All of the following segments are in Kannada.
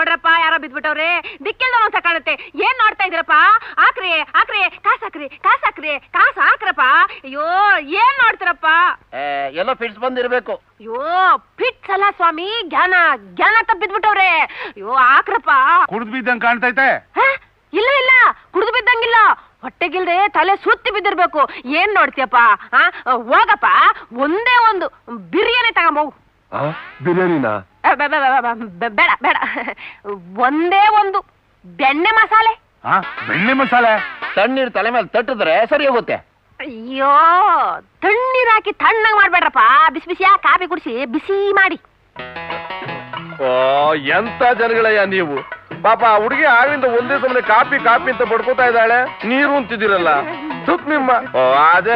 ನೋಡ್ರಪ್ಪ ಯಾರೋ ಬಿದ್ಬಿಟ್ಟವ್ರೆ, ದಿಕ್ಕಿಲ್ದ ಒಂದ್ಸ ಕಾಣುತ್ತೆ. ಏನ್ ನೋಡ್ತಾ ಇದ್ರಪ್ಪ? ಹಾಕ್ರಿ ಹಾಕ್ರಿ, ಕಾಸು ಹಾಕ್ರಿ, ಕಾಸು ಹಾಕ್ರಿ, ಕಾಸು ಹಾಕ್ರಪ್ಪ. ಅಯ್ಯೋ ಏನ್ ನೋಡ್ತೀರಪ್ಪ? ಎಲ್ಲೋ ಫಿಟ್ಸ್ ಬಂದಿರ್ಬೇಕು. ಅಯ್ಯೋ ಫಿಟ್ಸ್ ಅಲ್ಲ ಸ್ವಾಮಿ, ಜ್ಞಾನ ಜ್ಞಾನ ತಪ್ಪಿದ್ಬಿಟ್ಟವ್ರೆ. ಅಯ್ಯೋ ಹಾಕ್ರಪ್ಪ. ಕುಡ್ದು ಬಿದ್ದಂಗ್ ಕಾಣ್ತೈತೆ. ಇಲ್ಲ ಇಲ್ಲ, ಕುಡ್ದು ಬಿದ್ದಂಗಿಲ್ಲ, ಹೊಟ್ಟೆಗಿಲ್ದೆ ತಲೆ ಸುತ್ತಿ ಬಿದ್ದಿರ್ಬೇಕು. ಏನ್ ನೋಡ್ತೀಯಪ್ಪ? ಹೋಗಪ್ಪ, ಒಂದೇ ಒಂದು ಬಿರಿಯಾನಿ ತಗೊಂಬೋಗು. ಬಿರಿಯಾನಿನ? ಬೇಡ ಬೇಡ, ಒಂದೇ ಒಂದು ಬೆಣ್ಣೆ ಮಸಾಲೆ. ಬೆಣ್ಣೆ ಮಸಾಲೆ? ತಣ್ಣೀರ್ ತಲೆ ಮೇಲೆ ತಟ್ಟಿದ್ರೆ ಸರಿ ಹೋಗುತ್ತೆ. ಅಯ್ಯೋ ತಣ್ಣೀರ್ ಹಾಕಿ ತಣ್ಣಗ್ ಮಾಡ್ಬೇಡ್ರಪ್ಪ, ಬಿಸಿ ಬಿಸಿಯಾ ಕಾಫಿ ಕುಡಿಸಿ ಬಿಸಿ ಮಾಡಿ. ಓ ಎಂತ ಜನಗಳಯ್ಯ ನೀವು. ಪಾಪ ಹುಡುಗಿ ಆಗಿಂದ ಒಂದೇ ಸಮನೆ ಕಾಪಿ ಕಾಪಿ ಅಂತ ಬಡ್ಕೋತಾ ಇದ್ದಾಳೆ, ನೀರು ಅಂತಿದ್ದೀರಲ್ಲ. ಸುತ್ ನಿಮ್ಮ ಅದೇ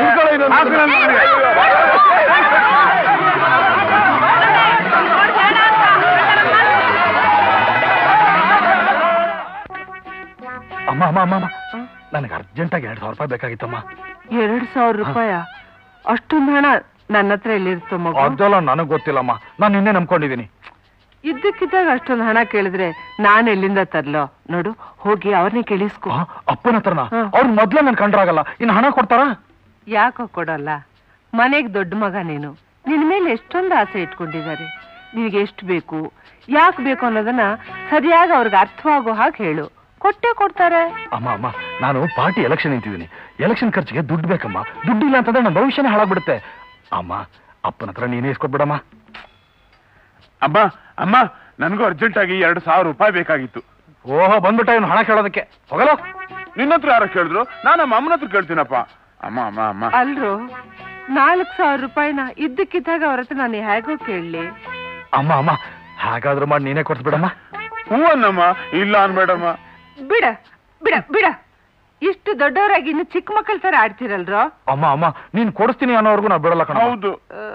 ಅಮ್ಮ ಅಮ್ಮ ಅಮ್ಮ ನನಗೆ ಅರ್ಜೆಂಟಾಗಿ 2,000 ರೂಪಾಯಿ ಬೇಕಾಗಿತ್ತಮ್ಮ. 2,000 ರೂಪಾಯ? ಅಷ್ಟೊಂದು ಹಣ ನನ್ನ ಹತ್ರ ಎಲ್ಲಿರ್ತಮ್ಮ? ಅದೆಲ್ಲ ನನಗ್ ಗೊತ್ತಿಲ್ಲಮ್ಮ, ನಾನು ನಿನ್ನೆ ನಂಬ್ಕೊಂಡಿದ್ದೀನಿ. ಇದ್ದಕ್ಕಿದ್ದಾಗ ಅಷ್ಟೊಂದು ಹಣ ಕೇಳಿದ್ರೆ ನಾನು ಎಲ್ಲಿಂದ ತರ್ಲೋ? ನೋಡು, ಹೋಗಿ ಅವ್ರನ್ನೇ ಕೇಳಿಸ್ಕೊ. ಅಪ್ಪನ ಹತ್ರನ? ಅವ್ರು ಮೊದ್ಲೇ ನನ್ ಕಂಡ್ರಾಗಲ್ಲ, ಇನ್ನು ಹಣ ಕೊಡ್ತಾರ? ಯಾಕೋ ಕೊಡಲ್ಲ? ಮನೆಗ್ ದೊಡ್ಡ ಮಗ ನೀನು, ನಿನ್ ಮೇಲೆ ಎಷ್ಟೊಂದು ಆಸೆ ಇಟ್ಕೊಂಡಿದ್ದಾರೆ. ನಿನಗೆ ಎಷ್ಟು ಬೇಕು, ಯಾಕೆ ಬೇಕು ಅನ್ನೋದನ್ನ ಸರಿಯಾಗಿ ಅವ್ರಿಗೆ ಅರ್ಥವಾಗೋ ಹಾಗೆ ಹೇಳು, ಕೊಟ್ಟೆ ಕೊಡ್ತಾರೆ. ಅಮ್ಮ ಅಮ್ಮ, ನಾನು ಪಾರ್ಟಿ ಎಲೆಕ್ಷನ್ ನಿಂತಿದ್ದೀನಿ. ಎಲೆಕ್ಷನ್ ಖರ್ಚಿಗೆ ದುಡ್ಡು ಬೇಕಮ್ಮ. ದುಡ್ಡಿಲ್ಲ ಅಂತಂದ್ರೆ ನನ್ನ ಭವಿಷ್ಯನೇ ಹಾಳಾಗ್ಬಿಡುತ್ತೆ. ಅಮ್ಮ, ಅಪ್ಪನ ಹತ್ರ ನೀನೇ ಇಸ್ಕೊಟ್ಬಿಡಮ್ಮ. ಅಮ್ಮ ಅಮ್ಮ, ನನಗೂ ಅರ್ಜೆಂಟ್ ಆಗಿ 2,000 ರೂಪಾಯಿ ಬೇಕಾಗಿತ್ತು. ಓಹೋ, ಬಂದ್ಬಿಟ್ಟ ಇವನು ಹಣ ಕೇಳೋದಕ್ಕೆ. ಹೋಗಲ್ಲ, ನಿನ್ನ ಹತ್ರ ಯಾರೋ ಕೇಳಿದ್ರು, ನಾನು ನಮ್ಮ ಅಮ್ಮನ ಹತ್ರ ಕೇಳ್ತೀನಪ್ಪ. ಅಮ್ಮ ಅಮ್ಮ ಅಮ್ಮ. ಅಲ್ರು 4,000 ರೂಪಾಯಿನ ಇದ್ದಕ್ಕಿದ್ದಾಗ ಅವ್ರ ಹತ್ರ ನಾನು ಹೇಗೋ ಕೇಳಲಿ? ಅಮ್ಮ ಅಮ್ಮ, ಹಾಗಾದ್ರೂ ಮಾಡಿ ನೀನೇ ಕೊಡ್ಸ್ಬಿಡಮ್ಮ. ಹೂ ಅನ್ನಮ್ಮ, ಇಲ್ಲ ಅನ್ಬೇಡಮ್ಮ. ಬಿಡ ಬಿಡ ಬಿಡ, ಇಷ್ಟು ದೊಡ್ಡವರಾಗಿ ಇನ್ನು ಚಿಕ್ಕ ಮಕ್ಕಳ ತರ ಆಡ್ತಿರಲ್ರೋ. ಅಮ್ಮ ಅಮ್ಮ, ನೀನ್ ಕೊಡಿಸ್ತೀನಿ ಅನ್ನೋವರೆಗೂ ನಾ ಬಿಡಲ್ಲ ಕಣ. ಹೌದು.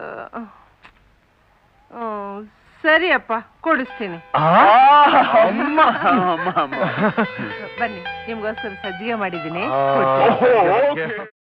ಸರಿಯಪ್ಪ, ಕೊಡಿಸ್ತೀನಿ. ಬನ್ನಿ, ನಿಮ್ಗೋಸ್ಕರ ಸಜ್ಜಿಗೆ ಮಾಡಿದ್ದೀನಿ.